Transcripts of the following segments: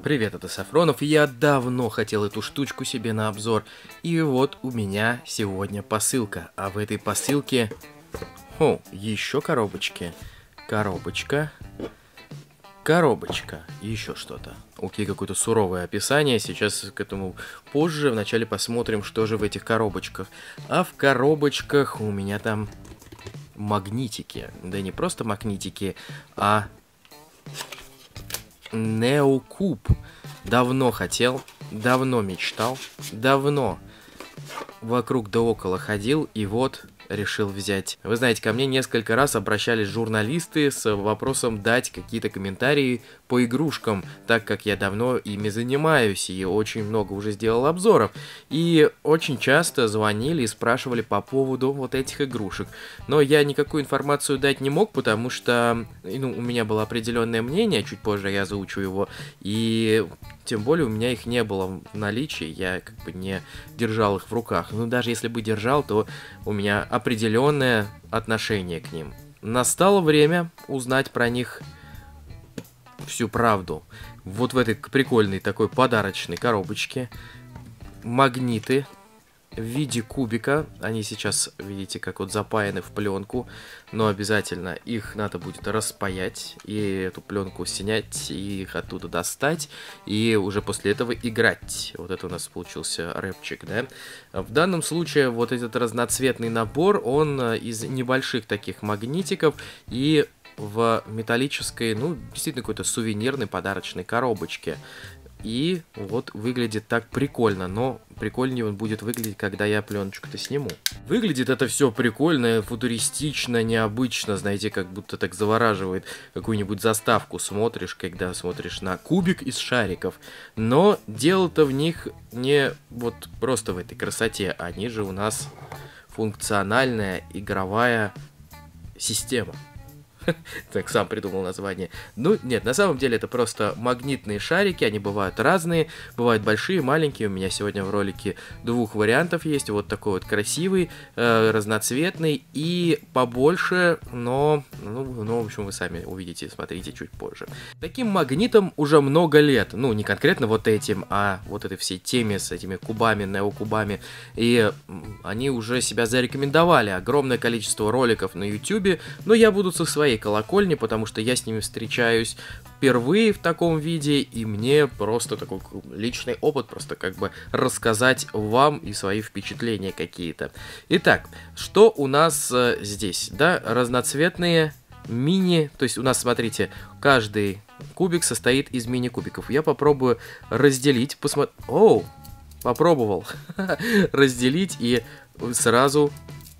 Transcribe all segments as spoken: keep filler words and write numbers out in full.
Привет, это Сафронов, и я давно хотел эту штучку себе на обзор. И вот у меня сегодня посылка, а в этой посылке... О, еще коробочки. Коробочка. Коробочка. И еще что-то. Окей, какое-то суровое описание. Сейчас к этому позже. Вначале посмотрим, что же в этих коробочках. А в коробочках у меня там магнитики. Да не просто магнитики, а... Неокуб. Давно хотел, давно мечтал, давно вокруг да около ходил, и вот решил взять. Вы знаете, ко мне несколько раз обращались журналисты с вопросом дать какие-то комментарии по игрушкам, так как я давно ими занимаюсь и очень много уже сделал обзоров. И очень часто звонили и спрашивали по поводу вот этих игрушек. Но я никакую информацию дать не мог, потому что ну, у меня было определенное мнение, чуть позже я озвучу его, и тем более у меня их не было в наличии, я как бы не держал их в руках. Но даже если бы держал, то у меня определенное отношение к ним. Настало время узнать про них всю правду. Вот в этой прикольной такой подарочной коробочке магниты в виде кубика. Они сейчас, видите, как вот запаяны в пленку, но обязательно их надо будет распаять и эту пленку снять, и их оттуда достать, и уже после этого играть. Вот это у нас получился рэпчик, да? В данном случае вот этот разноцветный набор, он из небольших таких магнитиков и в металлической, ну, действительно какой-то сувенирной подарочной коробочке. И вот выглядит так прикольно, но прикольнее он будет выглядеть, когда я пленочку-то сниму. Выглядит это все прикольно, футуристично, необычно, знаете, как будто так завораживает. Какую-нибудь заставку смотришь, когда смотришь на кубик из шариков. Но дело-то в них не вот просто в этой красоте, они же у нас функциональная игровая система. Так, сам придумал название. Ну, нет, на самом деле это просто магнитные шарики, они бывают разные, бывают большие, маленькие. У меня сегодня в ролике двух вариантов есть. Вот такой вот красивый, э, разноцветный и побольше, но, ну, ну, в общем, вы сами увидите, смотрите чуть позже. Таким магнитом уже много лет, ну, не конкретно вот этим, а вот этой всей теме с этими кубами, неокубами, и они уже себя зарекомендовали. Огромное количество роликов на ютубе, но я буду со своей колокольни, потому что я с ними встречаюсь впервые в таком виде, и мне просто такой личный опыт, просто как бы рассказать вам и свои впечатления какие-то. Итак, что у нас э, здесь, да, разноцветные мини, то есть у нас, смотрите, каждый кубик состоит из мини-кубиков. Я попробую разделить, посмотреть, оу, попробовал разделить, и сразу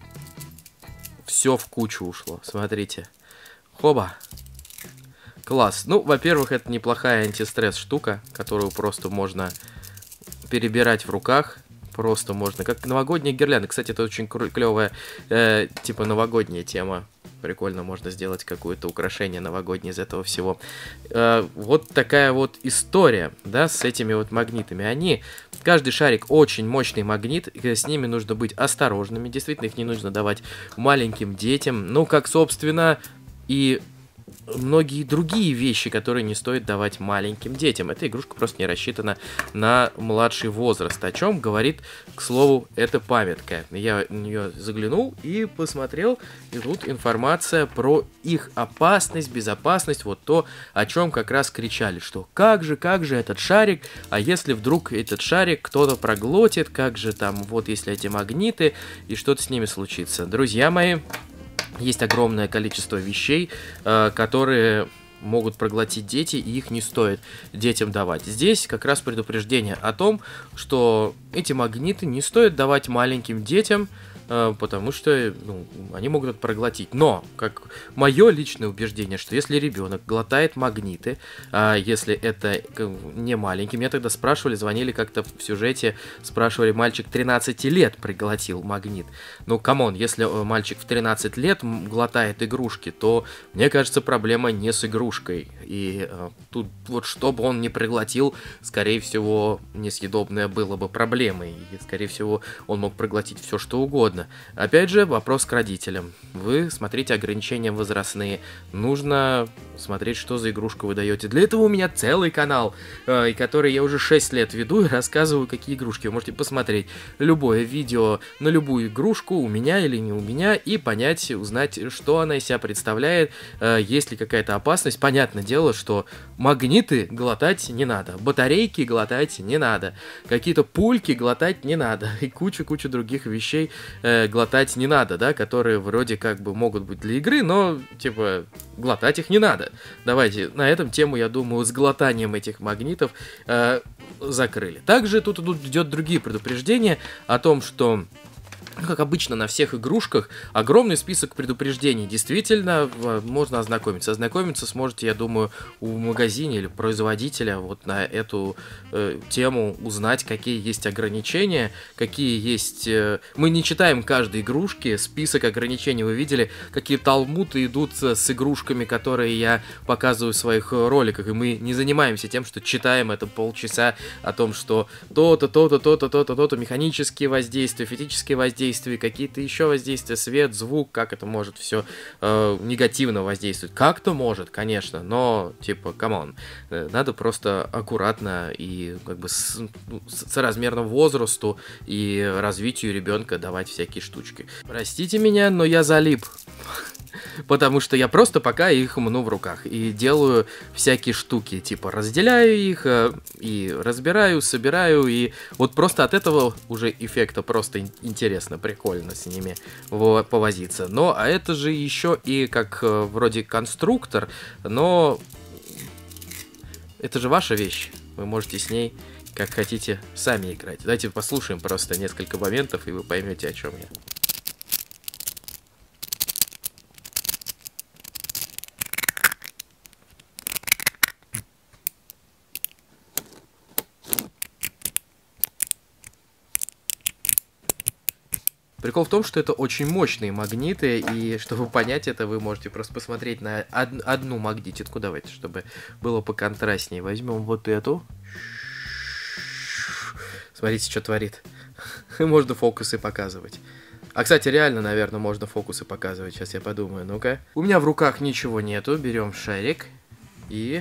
все в кучу ушло, смотрите. Хоба. Класс. Ну, во-первых, это неплохая антистресс штука, которую просто можно перебирать в руках. Просто можно. Как новогодняя гирлянда. Кстати, это очень клевая, э, типа, новогодняя тема. Прикольно, можно сделать какое-то украшение новогоднее из этого всего. Э, вот такая вот история, да, с этими вот магнитами. Они, каждый шарик очень мощный магнит, и с ними нужно быть осторожными. Действительно, их не нужно давать маленьким детям. Ну, как, собственно, и многие другие вещи, которые не стоит давать маленьким детям. Эта игрушка просто не рассчитана на младший возраст, о чем говорит, к слову, эта памятка. Я на нее заглянул и посмотрел, и тут информация про их опасность, безопасность, вот то, о чем как раз кричали, что как же, как же этот шарик, а если вдруг этот шарик кто-то проглотит, как же там, вот если эти магниты, и что-то с ними случится. Друзья мои, есть огромное количество вещей, э, которые могут проглотить дети, и их не стоит детям давать. Здесь как раз предупреждение о том, что эти магниты не стоит давать маленьким детям, э, потому что ну, они могут это проглотить. Но, как мое личное убеждение, что если ребенок глотает магниты, а если это не маленький, меня тогда спрашивали, звонили как-то в сюжете, спрашивали, мальчик тринадцати лет проглотил магнит. Ну, камон, если мальчик в тринадцать лет глотает игрушки, то, мне кажется, проблема не с игрушкой. И э, тут вот, чтобы он не проглотил, скорее всего, несъедобное было бы проблемой. И, скорее всего, он мог проглотить все, что угодно. ладно. Опять же, вопрос к родителям. Вы смотрите ограничения возрастные. Нужно смотреть, что за игрушку вы даете. Для этого у меня целый канал, э, который я уже шесть лет веду и рассказываю, какие игрушки. Вы можете посмотреть любое видео на любую игрушку, у меня или не у меня, и понять, узнать, что она из себя представляет, э, есть ли какая-то опасность. Понятное дело, что магниты глотать не надо, батарейки глотать не надо, какие-то пульки глотать не надо, и кучу-кучу других вещей э, глотать не надо, да, которые вроде как бы могут быть для игры, но, типа, глотать их не надо. Давайте на этом тему, я думаю, с глотанием этих магнитов э, закрыли. Также тут идут идет другие предупреждения о том, что, как обычно на всех игрушках, огромный список предупреждений. Действительно, можно ознакомиться. Ознакомиться сможете, я думаю, в магазине или производителя вот на эту э, тему, узнать, какие есть ограничения, какие есть... Э... Мы не читаем каждой игрушки, список ограничений вы видели, какие талмуды идут с игрушками, которые я показываю в своих роликах, и мы не занимаемся тем, что читаем это полчаса о том, что то-то, то-то, то-то, то-то, то-то, механические воздействия, физические воздействия, какие-то еще воздействия, свет, звук, как это может все э, негативно воздействовать. Как-то может, конечно, но, типа, камон, надо просто аккуратно и как бы с, ну, соразмерно возрасту и развитию ребенка давать всякие штучки. Простите меня, но я залип. Потому что я просто пока их мну в руках и делаю всякие штуки, типа разделяю их э, и разбираю, собираю, и вот просто от этого уже эффекта просто ин- интересно, прикольно с ними во- повозиться. Но а это же еще и как э, вроде конструктор, но это же ваша вещь, вы можете с ней как хотите сами играть. Давайте послушаем просто несколько моментов, и вы поймете, о чем я. Прикол в том, что это очень мощные магниты, и чтобы понять это, вы можете просто посмотреть на од- одну магнититку. Давайте, чтобы было поконтрастнее. Возьмем вот эту. Смотрите, что творит. Можно фокусы показывать. А, кстати, реально, наверное, можно фокусы показывать. Сейчас я подумаю, ну-ка. У меня в руках ничего нету. Берем шарик и...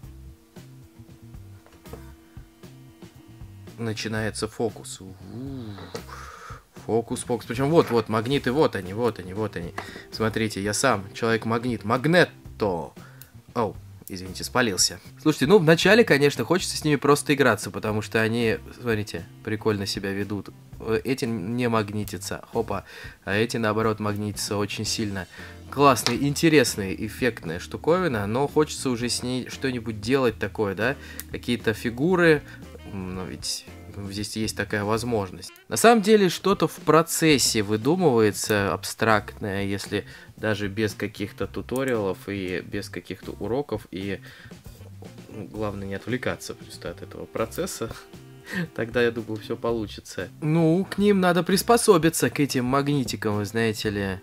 начинается фокус. У-у-у. Фокус, фокус. Причем вот-вот, магниты, вот они, вот они, вот они. Смотрите, я сам человек-магнит. Магнетто. Оу, извините, спалился. Слушайте, ну, вначале, конечно, хочется с ними просто играться, потому что они, смотрите, прикольно себя ведут. Эти не магнитятся, хопа, а эти, наоборот, магнитятся очень сильно. Классная, интересная, эффектная штуковина, но хочется уже с ней что-нибудь делать такое, да? Какие-то фигуры, но ведь... здесь есть такая возможность. На самом деле, что-то в процессе выдумывается абстрактное, если даже без каких-то туториалов и без каких-то уроков, и ну, главное не отвлекаться просто от этого процесса. Тогда, я думаю, все получится. Ну, к ним надо приспособиться, к этим магнитикам, вы знаете ли.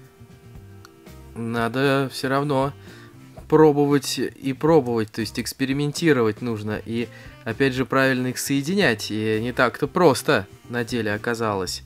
Надо все равно пробовать и пробовать, то есть экспериментировать нужно, и опять же правильно их соединять, и не так-то просто на деле оказалось.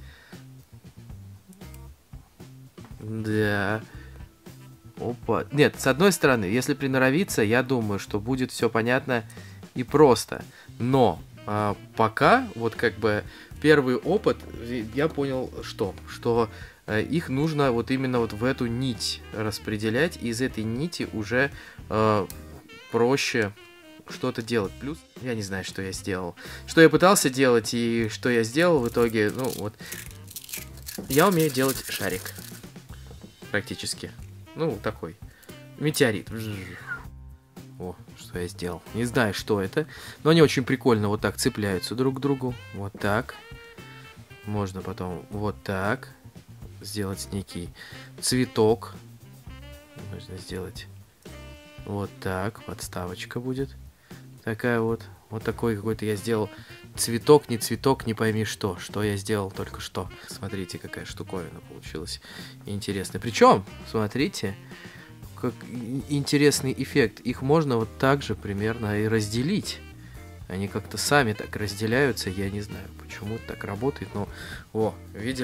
Да. Опа. Нет, с одной стороны, если приноровиться, я думаю, что будет все понятно и просто. Но а, пока, вот как бы первый опыт, я понял, что, что их нужно вот именно вот в эту нить распределять, и из этой нити уже э, проще что-то делать. Плюс, я не знаю, что я сделал. Что я пытался делать и что я сделал в итоге, ну вот. Я умею делать шарик. Практически. Ну, такой. Метеорит. О, что я сделал. Не знаю, что это. Но они очень прикольно вот так цепляются друг к другу. Вот так. Можно потом вот так сделать некий цветок. Нужно сделать вот так. Подставочка будет. Такая вот. Вот такой какой-то я сделал цветок, не цветок, не пойми что. Что я сделал только что. Смотрите, какая штуковина получилась. Интересная. Причем, смотрите, как интересный эффект. Их можно вот так же примерно и разделить. Они как-то сами так разделяются. Я не знаю, почему это так работает. Но, о, видели?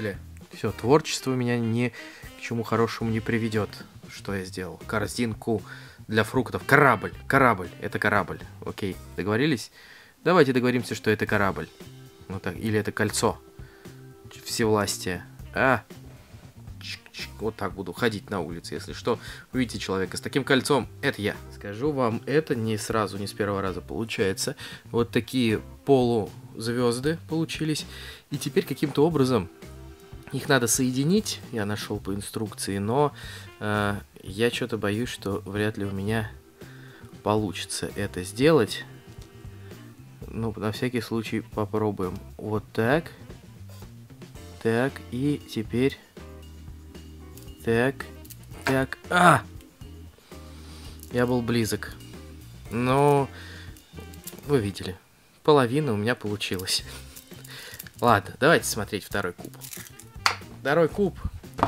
Все, творчество меня ни к чему хорошему не приведет. Что я сделал? Корзинку для фруктов. Корабль, корабль, это корабль. Окей, договорились? Давайте договоримся, что это корабль. Ну так, или это кольцо. Всевластие. А, чик-чик. Вот так буду ходить на улице, если что. Увидите человека с таким кольцом, это я. Скажу вам, это не сразу, не с первого раза получается. Вот такие полузвезды получились. И теперь каким-то образом их надо соединить. Я нашел по инструкции, но э, я что-то боюсь, что вряд ли у меня получится это сделать. Ну, на всякий случай попробуем. Вот так. Так, и теперь... Так, так... А! Я был близок. Но... Вы видели. Половина у меня получилась. Ладно, давайте смотреть второй куб. Второй куб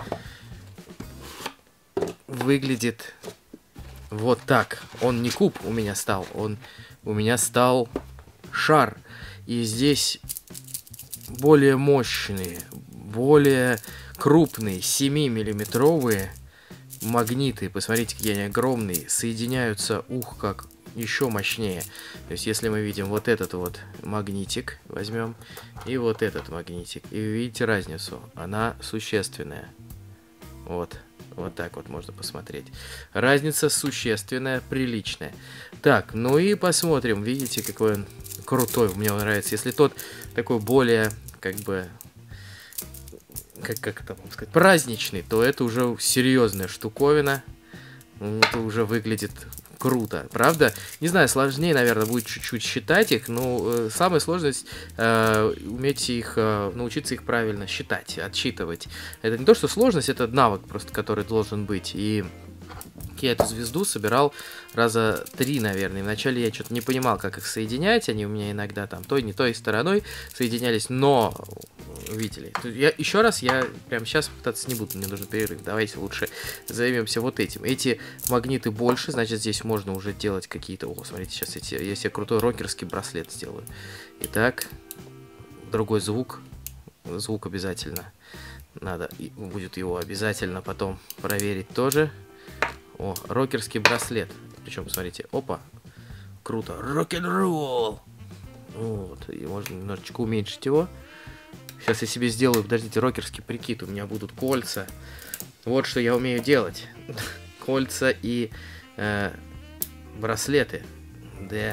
выглядит вот так. Он не куб у меня стал, он у меня стал шар. И здесь более мощные, более крупные, семимиллиметровые магниты. Посмотрите, какие они огромные. Соединяются, ух, как еще мощнее. То есть, если мы видим вот этот вот магнитик, возьмем, и вот этот магнитик, и вы видите разницу, она существенная. Вот, вот так вот можно посмотреть. Разница существенная, приличная. Так, ну и посмотрим, видите, какой он крутой, мне он нравится. Если тот такой более, как бы, как, как это вам сказать, праздничный, то это уже серьезная штуковина. Это уже выглядит круто, правда? Не знаю, сложнее, наверное, будет чуть-чуть считать их, но э, самая сложность э, уметь их, э, научиться их правильно считать, отсчитывать. Это не то, что сложность, это навык просто, который должен быть. И я эту звезду собирал раза три, наверное. Вначале я что-то не понимал, как их соединять. Они у меня иногда там той, не той стороной соединялись, но... Видели. Я, еще раз, я прямо сейчас пытаться не буду, мне нужен перерыв. Давайте лучше займемся вот этим. Эти магниты больше, значит, здесь можно уже делать какие-то... О, смотрите, сейчас эти, я себе крутой рокерский браслет сделаю. Итак, другой звук. Звук обязательно. Надо, будет его обязательно потом проверить тоже. О, рокерский браслет. Причем, смотрите, опа. Круто. Рок-н-ролл. Вот, и можно немножечко уменьшить его. Сейчас я себе сделаю, подождите, рокерский прикид. У меня будут кольца. Вот что я умею делать. Кольца и э, браслеты. Да.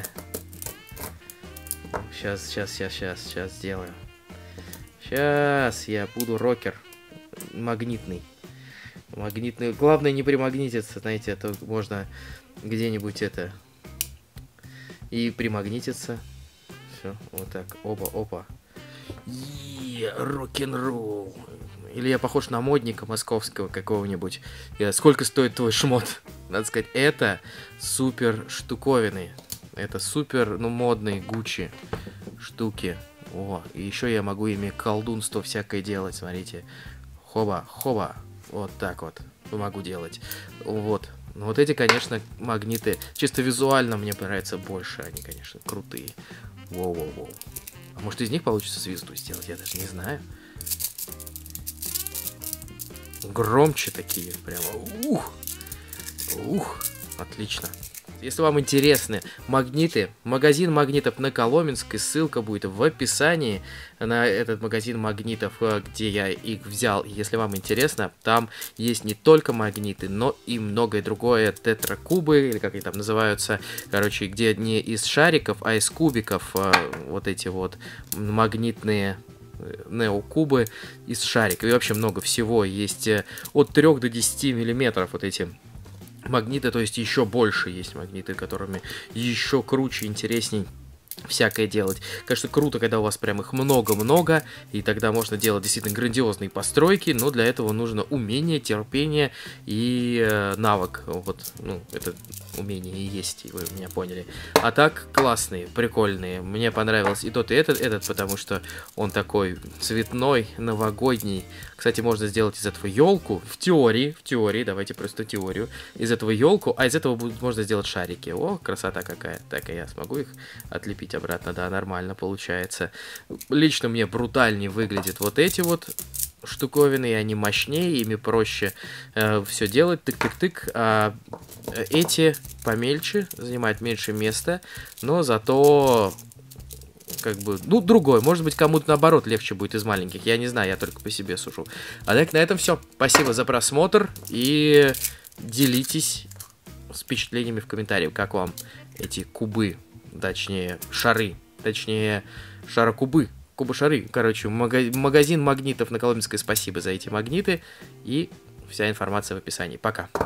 Сейчас, сейчас, сейчас, сейчас, сейчас сделаю. Сейчас я буду рокер. Магнитный. Магнитный. Главное не примагнититься, знаете, это можно где-нибудь это... И примагнититься. Все, вот так. Опа, опа. Рок-н-ролл. Или я похож на модника московского какого-нибудь. Сколько стоит твой шмот? Надо сказать, это супер штуковины. Это супер, ну, модные Гуччи штуки. О, и еще я могу ими колдунство всякое делать, смотрите. Хоба, хоба. Вот так вот могу делать. Вот. Но вот эти, конечно, магниты, чисто визуально мне нравятся больше. Они, конечно, крутые. Воу-воу-воу. А может, из них получится звезду сделать? Я даже не знаю. Громче такие. Прямо. Ух. Ух. Отлично. Если вам интересны магниты, магазин магнитов на Коломенской, ссылка будет в описании на этот магазин магнитов, где я их взял. Если вам интересно, там есть не только магниты, но и многое другое. Тетракубы, или как они там называются, короче, где не из шариков, а из кубиков, вот эти вот магнитные неокубы из шариков. И вообще много всего. Есть от трёх до десяти миллиметров вот эти магниты, то есть еще больше есть магниты, которыми еще круче, интересней всякое делать. Конечно, круто, когда у вас прям их много-много, и тогда можно делать действительно грандиозные постройки, но для этого нужно умение, терпение и э, навык. Вот, ну, это умение и есть, и вы меня поняли. А так, классные, прикольные. Мне понравился и тот, и этот, этот, потому что он такой цветной, новогодний. Кстати, можно сделать из этого елку, в теории, в теории, давайте просто теорию, из этого елку, а из этого будет, можно сделать шарики. О, красота какая. Так, и я смогу их отлепить обратно, да, нормально получается. Лично мне брутальнее выглядят вот эти вот штуковины, и они мощнее, ими проще э, все делать, тык-тык-тык, а эти помельче, занимают меньше места, но зато как бы, ну, другой. Может быть, кому-то, наоборот, легче будет из маленьких. Я не знаю, я только по себе сужу. А так, на этом все. Спасибо за просмотр. И делитесь с впечатлениями в комментариях, как вам эти кубы, точнее, шары, точнее, шарокубы, кубы-шары. Короче, магазин магнитов на Коломенской, спасибо за эти магниты. И вся информация в описании. Пока.